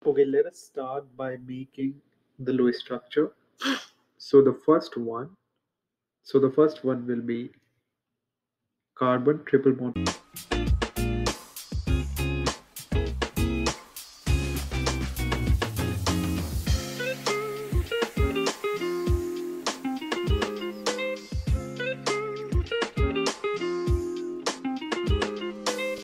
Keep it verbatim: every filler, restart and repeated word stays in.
Okay, let us start by making the Lewis structure. So the first one, so the first one will be carbon triple bond.